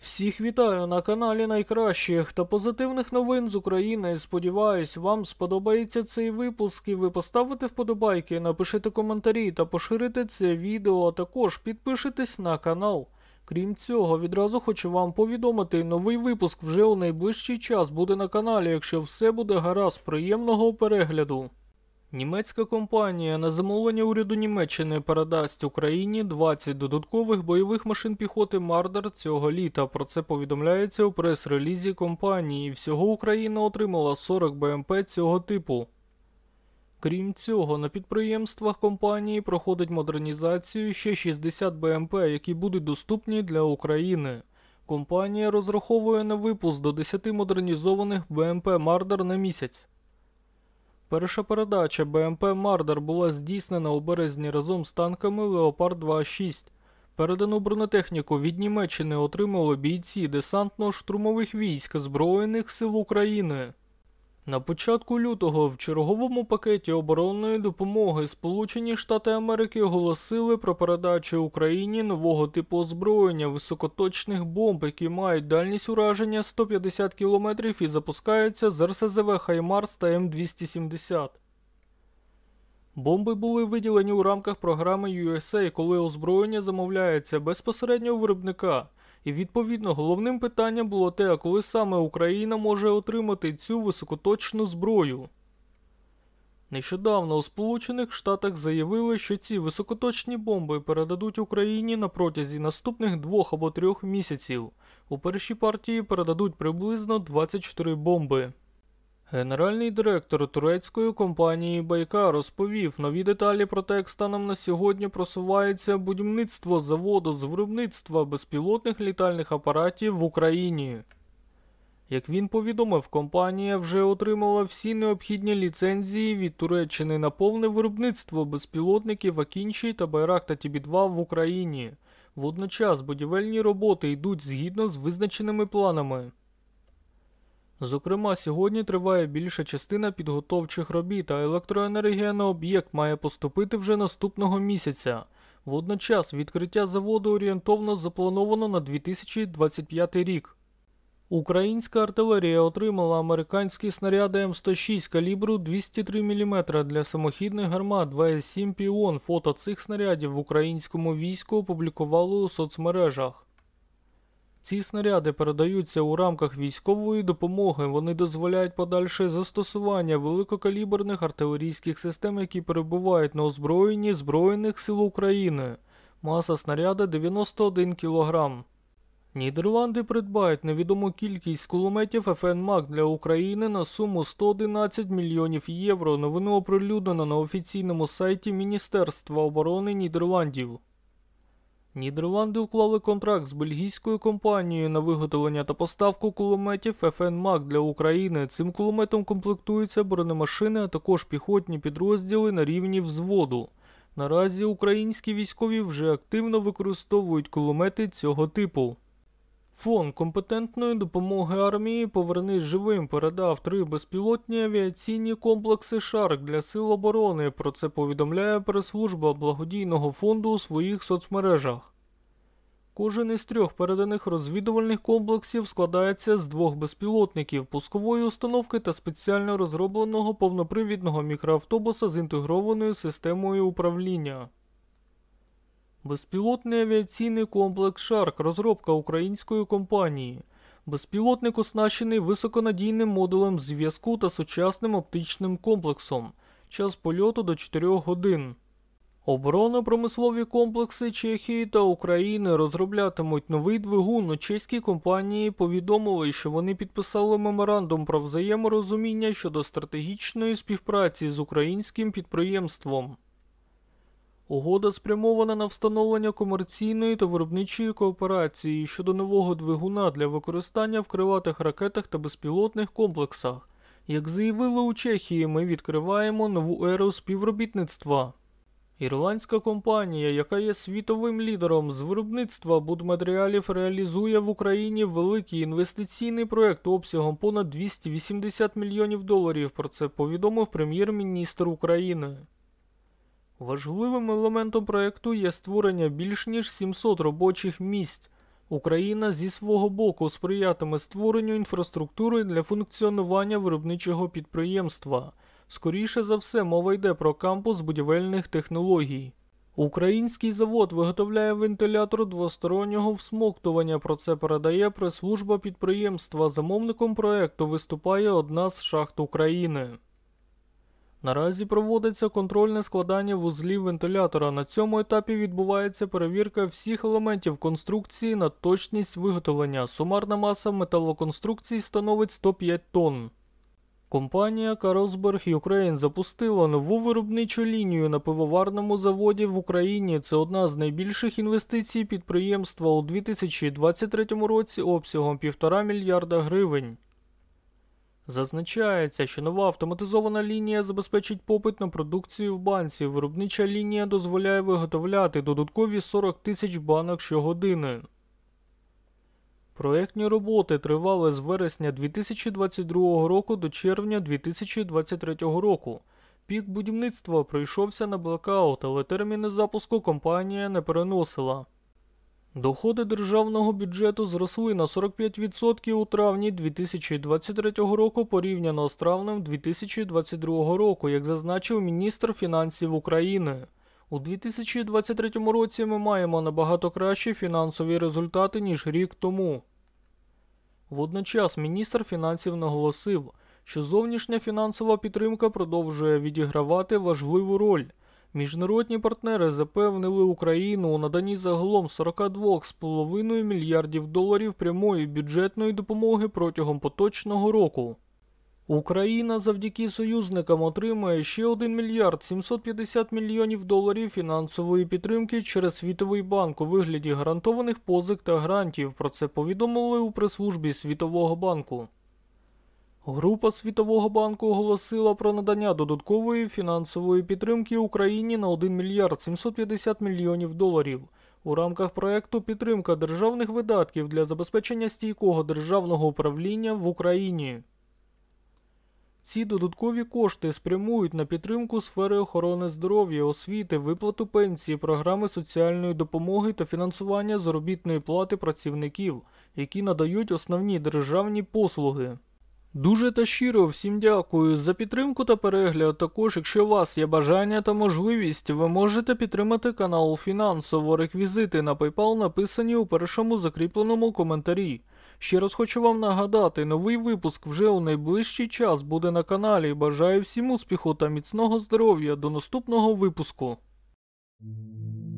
Всіх вітаю на каналі найкращих та позитивних новин з України. Сподіваюсь, вам сподобається цей випуск і ви поставите вподобайки, напишите коментарі та поширите це відео, а також підпишитесь на канал. Крім цього, відразу хочу вам повідомити, новий випуск вже у найближчий час буде на каналі, якщо все буде гаразд. Приємного перегляду. Німецька компанія на замовлення уряду Німеччини передасть Україні 20 додаткових бойових машин піхоти Мардер цього літа. Про це повідомляється у прес-релізі компанії. Всього Україна отримала 40 БМП цього типу. Крім цього, на підприємствах компанії проходить модернізацію ще 60 БМП, які будуть доступні для України. Компанія розраховує на випуск до 10 модернізованих БМП Мардер на місяць. Перша передача БМП «Мардер» була здійснена у березні разом з танками «Леопард 2А6». Передану бронетехніку від Німеччини отримали бійці десантно-штурмових військ Збройних сил України. На початку лютого в черговому пакеті оборонної допомоги Сполучені Штати Америки оголосили про передачу Україні нового типу озброєння високоточних бомб, які мають дальність ураження 150 км і запускаються з РСЗВ «Хаймарс» та М270. Бомби були виділені у рамках програми USA, коли озброєння замовляється безпосередньо у виробника. І відповідно головним питанням було те, коли саме Україна може отримати цю високоточну зброю. Нещодавно у Сполучених Штатах заявили, що ці високоточні бомби передадуть Україні на протязі наступних 2 або 3 місяців. У першій партії передадуть приблизно 24 бомби. Генеральний директор турецької компанії Байкар розповів нові деталі про те, як станом на сьогодні просувається будівництво заводу з виробництва безпілотних літальних апаратів в Україні. Як він повідомив, компанія вже отримала всі необхідні ліцензії від Туреччини на повне виробництво безпілотників Акінчі та Байрактар TB2 в Україні. Водночас будівельні роботи йдуть згідно з визначеними планами. Зокрема, сьогодні триває більша частина підготовчих робіт, а електроенергія на об'єкт має поступити вже наступного місяця. Водночас відкриття заводу орієнтовно заплановано на 2025 рік. Українська артилерія отримала американські снаряди М106 калібру 203 мм для самохідних гармат 2С7 «Піон». Фото цих снарядів в українському війську опублікували у соцмережах. Ці снаряди передаються у рамках військової допомоги, вони дозволяють подальше застосування великокаліберних артилерійських систем, які перебувають на озброєнні Збройних сил України. Маса снаряда 91 кг. Нідерланди придбають невідому кількість кулеметів FN MAC для України на суму 111 мільйонів євро. Новину оприлюднено на офіційному сайті Міністерства оборони Нідерландів. Нідерланди уклали контракт з бельгійською компанією на виготовлення та поставку кулеметів FN MAC для України. Цим кулеметом комплектуються бронемашини, а також піхотні підрозділи на рівні взводу. Наразі українські військові вже активно використовують кулемети цього типу. Фонд компетентної допомоги армії «Повернись живим» передав 3 безпілотні авіаційні комплекси «Шарк» для сил оборони. Про це повідомляє прес-служба благодійного фонду у своїх соцмережах. Кожен із 3 переданих розвідувальних комплексів складається з 2 безпілотників, пускової установки та спеціально розробленого повнопривідного мікроавтобуса з інтегрованою системою управління. Безпілотний авіаційний комплекс «Шарк» – розробка української компанії. Безпілотник оснащений високонадійним модулем зв'язку та сучасним оптичним комплексом. Час польоту до 4 годин. Оборонно-промислові комплекси Чехії та України розроблятимуть новий двигун. У чеській компанії повідомили, що вони підписали меморандум про взаєморозуміння щодо стратегічної співпраці з українським підприємством. Угода спрямована на встановлення комерційної та виробничої кооперації щодо нового двигуна для використання в крилатих ракетах та безпілотних комплексах. Як заявили у Чехії, ми відкриваємо нову еру співробітництва. Ірландська компанія, яка є світовим лідером з виробництва будматеріалів, реалізує в Україні великий інвестиційний проєкт обсягом понад 280 мільйонів доларів. Про це повідомив прем'єр-міністр України. Важливим елементом проєкту є створення більш ніж 700 робочих місць. Україна зі свого боку сприятиме створенню інфраструктури для функціонування виробничого підприємства. Скоріше за все, мова йде про кампус будівельних технологій. Український завод виготовляє вентилятор двостороннього всмоктування, про це передає прес-служба підприємства. Замовником проекту виступає одна з шахт України. Наразі проводиться контрольне складання вузлів вентилятора. На цьому етапі відбувається перевірка всіх елементів конструкції на точність виготовлення. Сумарна маса металоконструкції становить 105 тонн. Компанія Carlsberg Ukraine запустила нову виробничу лінію на пивоварному заводі в Україні. Це одна з найбільших інвестицій підприємства у 2023 році обсягом 1,5 мільярда гривень. Зазначається, що нова автоматизована лінія забезпечить попит на продукцію в банці. Виробнича лінія дозволяє виготовляти додаткові 40 тисяч банок щогодини. Проєктні роботи тривали з вересня 2022 року до червня 2023 року. Пік будівництва прийшовся на блекаут, але терміни запуску компанія не переносила. Доходи державного бюджету зросли на 45% у травні 2023 року порівняно з травнем 2022 року, як зазначив міністр фінансів України. У 2023 році ми маємо набагато кращі фінансові результати, ніж рік тому. Водночас міністр фінансів наголосив, що зовнішня фінансова підтримка продовжує відігравати важливу роль. Міжнародні партнери запевнили Україну у наданні загалом 42,5 мільярдів доларів прямої бюджетної допомоги протягом поточного року. Україна завдяки союзникам отримає ще 1 мільярд 750 мільйонів доларів фінансової підтримки через Світовий банк у вигляді гарантованих позик та грантів. Про це повідомили у прес-службі Світового банку. Група Світового банку оголосила про надання додаткової фінансової підтримки Україні на 1 мільярд 750 мільйонів доларів. У рамках проекту «Підтримка державних видатків для забезпечення стійкого державного управління в Україні». Ці додаткові кошти спрямують на підтримку сфери охорони здоров'я, освіти, виплату пенсії, програми соціальної допомоги та фінансування заробітної плати працівників, які надають основні державні послуги. Дуже та щиро всім дякую за підтримку та перегляд. Також, якщо у вас є бажання та можливість, ви можете підтримати канал фінансово. Реквізити на PayPal написані у першому закріпленому коментарі. Ще раз хочу вам нагадати, новий випуск вже у найближчий час буде на каналі. Бажаю всім успіху та міцного здоров'я. До наступного випуску.